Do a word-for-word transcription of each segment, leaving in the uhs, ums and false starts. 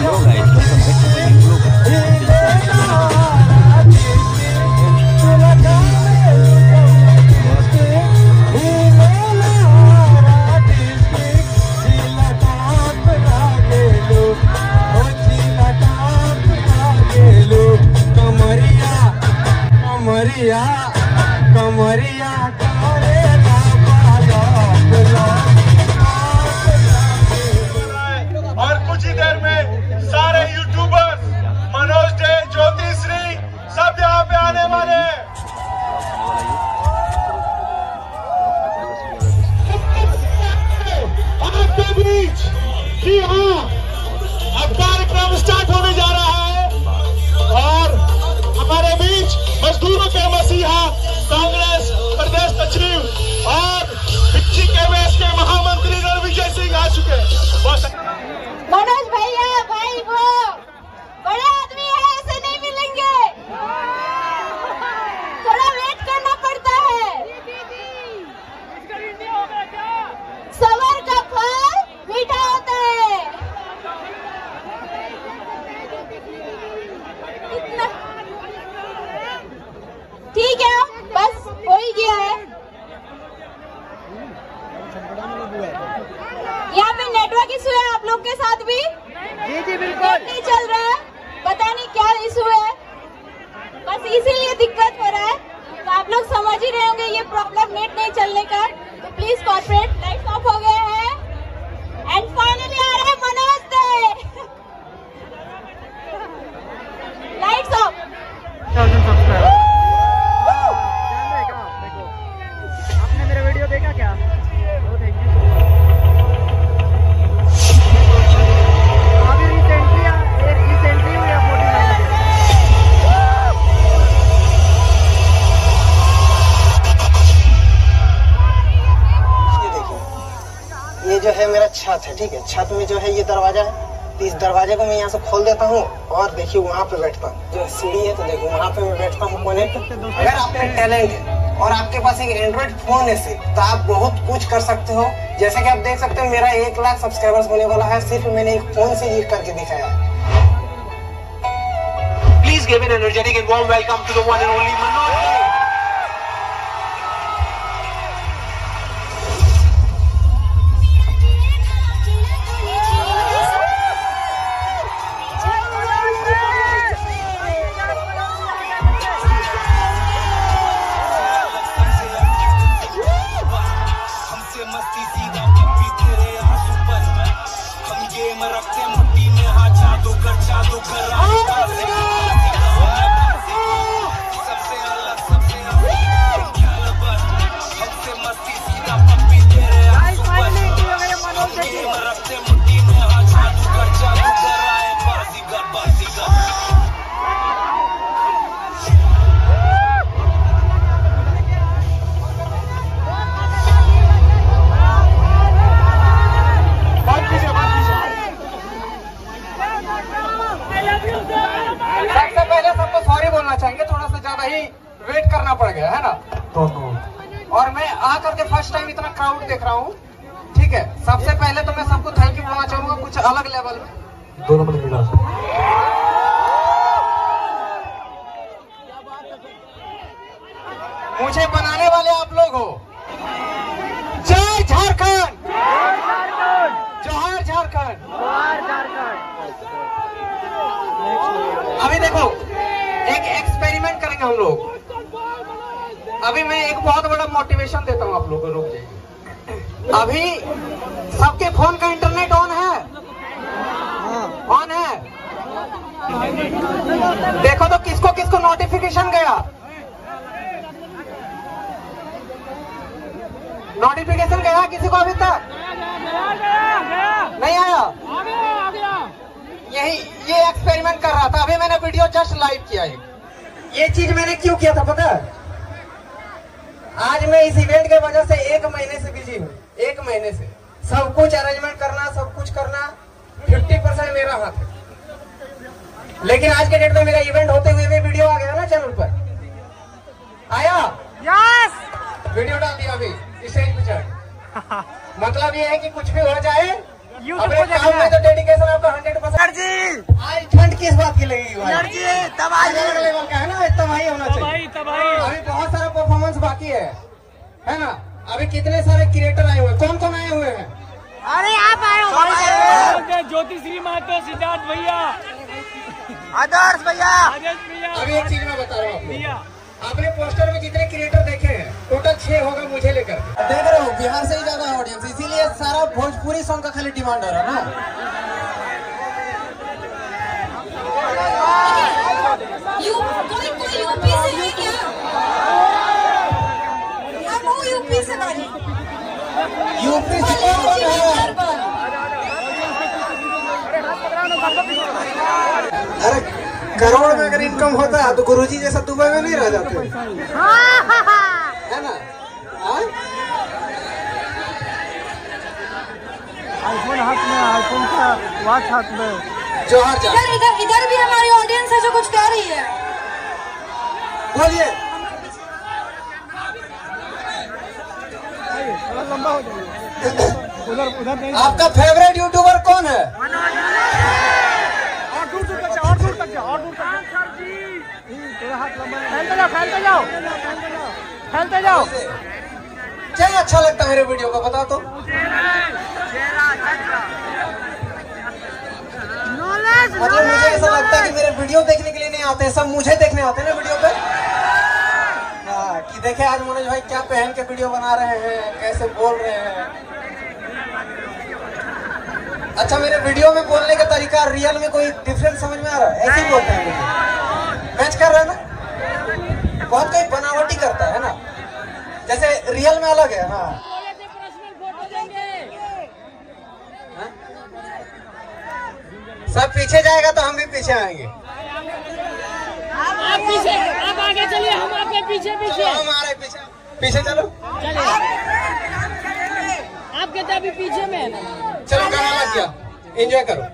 कमरिया और कुछ ही देर में सारे यूट्यूबर्स मनोज डे, ज्योति श्री सब यहाँ पे आने वाले हैं। आपके बीच जी हाँ, अब कार्यक्रम स्टार्ट होने जा रहा है और हमारे बीच मजदूरों के मसीहा कांग्रेस प्रदेश सचिव और बिक्की के वेश के महामंत्री रणविजय सिंह आ चुके हैं। मनोज भैया भाई वो बड़े आदमी है, ऐसे नहीं मिलेंगे, थोड़ा वेट करना पड़ता है। सबर का फल मीठा होता है। इतना ठीक है, बस हो ही गया है। यहाँ पे नेटवर्क इशू है आप लोग के साथ भी? जी जी बिल्कुल नहीं चल रहा है, पता नहीं क्या इशू है, बस इसीलिए दिक्कत हो रहा है। तो आप लोग समझ ही रहे होंगे ये प्रॉब्लम नेट नहीं चलने का। तो प्लीज कॉर्पोरेट लाइट्स ऑफ हो गए हैं एंड फाइनली आ रहा है मनोज डे। Lights off. आपने मेरा वीडियो देखा क्या? Oh thank you. अभी रिसेंटली रिसेंटली हुई है फोर्टी नाइन। ये देखिए, ये जो है मेरा छत है, ठीक है। छत में जो है ये दरवाजा है, तो इस दरवाजे को मैं यहाँ से खोल देता हूँ और देखिए वहाँ पे बैठता हूँ। जो सीढ़ी है तो देखो वहाँ पे मैं बैठता हूँ कोने पे। अगर आप में टैलेंट है और आपके पास एक एंड्रॉइड फोन है सिर्फ, तो आप बहुत कुछ कर सकते हो। जैसे कि आप देख सकते हो मेरा एक लाख सब्सक्राइबर्स होने वाला है, सिर्फ मैंने एक फोन से ही करके दिखाया है। Please give an energetic and warm welcome to the one and only Manoj Day. चाहेंगे थोड़ा सा ज्यादा ही वेट करना पड़ गया है ना दोनों। और मैं आकर के फर्स्ट टाइम इतना क्राउड देख रहा हूँ, ठीक है। सबसे पहले तो मैं सबको थैंक यू बोलना चाहूंगा कुछ अलग लेवल में। दो नंबर मिला मुझे बनाने वाले आप लोग हो। जय झारखंड, जोहार झारखंड। अभी देखो एक एक्सपेरिमेंट करेंगे हम लोग। अभी मैं एक बहुत बड़ा मोटिवेशन देता हूँ आप लोगों को, रुक जाइए। अभी सबके फोन का इंटरनेट ऑन है? ऑन है? देखो तो किसको किसको नोटिफिकेशन गया। नोटिफिकेशन गया किसी को अभी तक? नहीं आया? यही ये एक्सपेरिमेंट कर रहा था। अभी मैंने वीडियो जस्ट लाइव किया है। ये चीज मैंने क्यों किया था पता है? आज मैं इस इवेंट के वजह से एक महीने से बिजी हूँ। एक महीने से सब कुछ अरेंजमेंट करना, सब कुछ करना, फिफ्टी परसेंट मेरा हाथ है। लेकिन आज के डेट में मेरा इवेंट होते हुए भी वीडियो आ गया ना चैनल पर। आया? यस। वीडियो डाल दिया अभी स्टेज पे चढ़। मतलब ये है कि कुछ भी हो जाए अपने काम में तो डेडिकेशन आपका हंड्रेड परसेंट। एनर्जी लगेगी भाई, अलग लेवल का है ना, तबाही होना चाहिए। अभी बहुत सारा परफॉर्मेंस बाकी है है ना। अभी कितने सारे क्रिएटर आए हुए हैं, कौन कौन आए हुए हैं? अरे आप आए हो, ज्योतिश्री महतो, सिद्धार्थ भैया, आदर्श भैया, अभी एक चीज मैं बता रहा हूँ, आपने पोस्टर में जितने क्रिएटर देखे हैं टोटल छह होगा मुझे लेकर। देख रहे हो बिहार से ही ज्यादा ऑडियंस, इसीलिए सारा भोजपुरी सॉन्ग का खाली डिमांड हो रहा है ना। यू, कोई कोई यूपी से है क्या? हम वो यूपी से वाले। यूपी से कौन कौन है? अरे करोड़ में अगर इनकम होता है तो गुरुजी जैसा दुबई में नहीं रह जाते है ना। आईफोन हाथ में, आईफोन का वॉच हाथ में। जोहर जा। इधर इधर इधर भी हमारी ऑडियंस है जो कुछ कह रही है, बोलिए। लंबा हो जाएगा उधर उधर नहीं। आपका फेवरेट यूट्यूबर कौन है? और दूर दूर तक जाओ, और दूर तक जाओ, और दूर तक जाओ। तेरा हाथ लंबा है, फैलते जाओ, फैलते जाओ, फैलते जाओ। क्या अच्छा लगता है मेरे वीडियो का बता तो। मतलब मुझे ऐसा लगता है कि मेरे वीडियो देखने के लिए नहीं आते, सब मुझे देखने आते हैं ना वीडियो पे। हाँ कि देखे आज मनोज भाई क्या पहन के वीडियो बना रहे हैं, कैसे बोल रहे हैं। अच्छा मेरे वीडियो में बोलने का तरीका रियल में कोई डिफरेंस समझ में आ रहा है? ऐसे ही बोलते हैं मुझे, मैच कर रहे हैं ना, बहुत कोई बनावटी करता है ना, जैसे रियल में अलग है। हाँ सब पीछे जाएगा तो हम भी पीछे आएंगे। आप पीछे, आप आगे चलिए, हम आपके पीछे पीछे। हम आ रहे पीछे, पीछे चलो, चलिए। आपके तो अभी पीछे में है ना। चलो गाना लग गया, एंजॉय करो।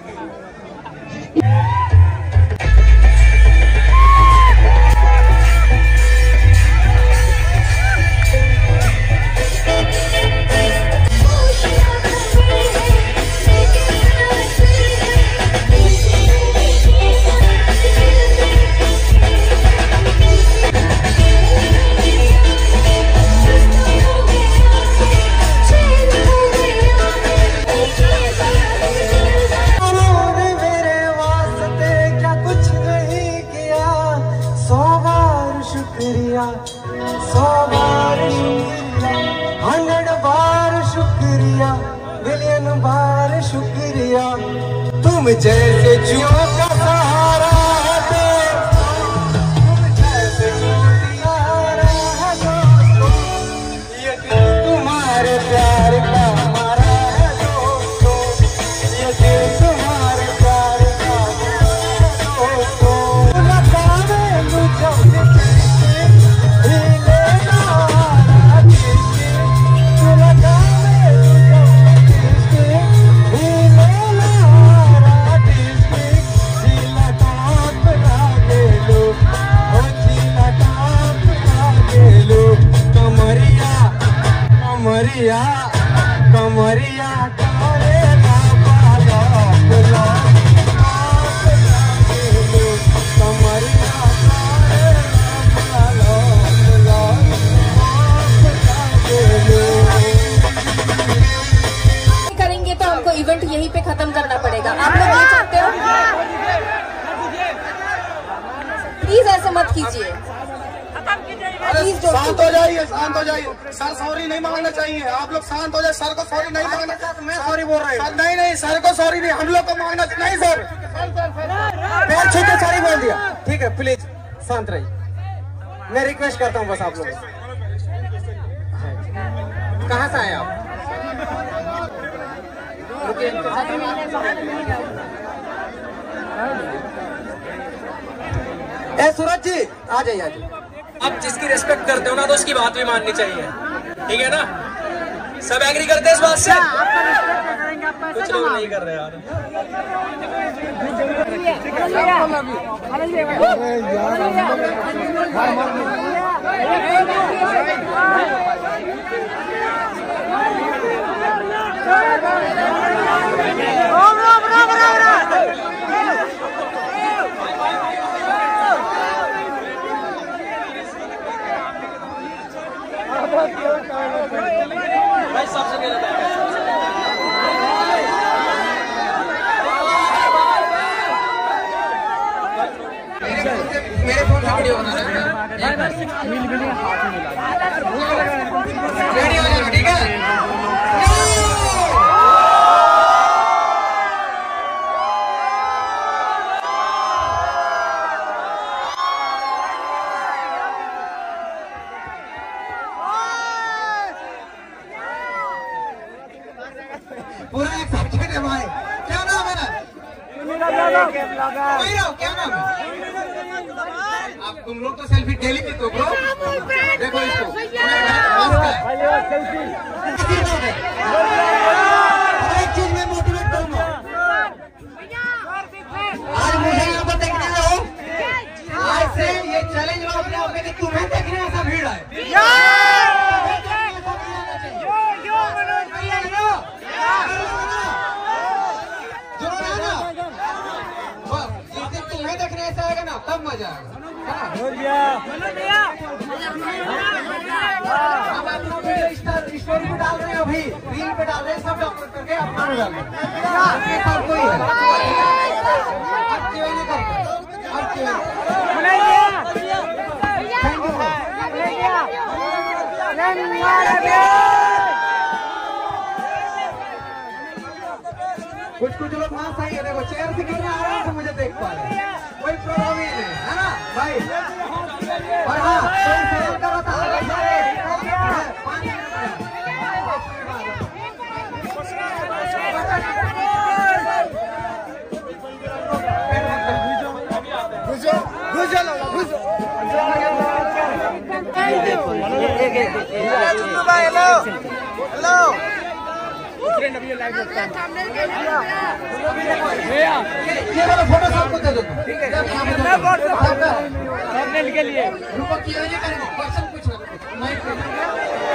सौ बार शुक्रिया, हंड्रेड बार शुक्रिया, मिलियन बार शुक्रिया, तुम जैसे जियो का सहारा दे, तुम जैसे सहारा दो, ये दिल तुम्हारे प्यार का हमारा है दोस्तों, ये दिल तुम्हारे प्यार का हमारा है दोस्तों। लगा में मुझे कमरिया कमरिया करे बाबा लो कमरिया करेंगे तो हमको इवेंट यहीं पे खत्म करना पड़ेगा। आप लोग ये चाहते हो? प्लीज ऐसा मत कीजिए, शांत हो जाइए, शांत हो जाइए। सर सॉरी नहीं मांगना चाहिए, आप लोग शांत हो जाए। सर को सॉरी नहीं मांगना, मैं सॉरी बोल रहा हूँ। नहीं नहीं सर को सॉरी नहीं, हम लोग को मांगना नहीं। सर पैर छू के सॉरी बोल दिया, ठीक है प्लीज शांत रहिए, मैं रिक्वेस्ट करता हूँ बस आप लोग। कहाँ से आए आप? ए सूरज जी आ जाइए, आ जाइए। आप जिसकी रिस्पेक्ट करते हो ना तो उसकी बात भी माननी चाहिए, ठीक है ना? सब एग्री करते हैं इस बात से? कुछ लोग नहीं कर रहे यार। रेडी हो जाना, ठीक है? पूरा एक्साइटेड है भाई। क्या नाम है? क्या नाम है? आप तुम लोग तो सेल्फी डेली पीते हो ब्रो। देखो इसको, एक चीज में मोटिवेट करूंगा। आज मुझे यहाँ पर देखने में हो, आज से ये चैलेंज लो अपने आप में कि तुम्हें देखने ऐसा भीड़ है। तुम्हें देखने ऐसा आएगा ना तब मजा आएगा। अब आप लोग स्टोरी पे डाल रहे हैं, अभी रील पे डाल रहे हैं, सब डाउनलोड करके अपना डाल रहे हैं। सब कोई है अब क्यों नहीं करते, अब क्यों कुछ कुछ लोग वहाँ सही है। देखो चेयर से कितना आराम से मुझे देख पा रहे हैं, कोई प्रॉब्लम ही नहीं है ना भाई। और हाँ कोई सेल करो तो आगे सारे पाँच मिनट हेलो हेलो ये वाला फोटो सबको दे दो, ठीक है? के लिए क्वेश्चन पूछना।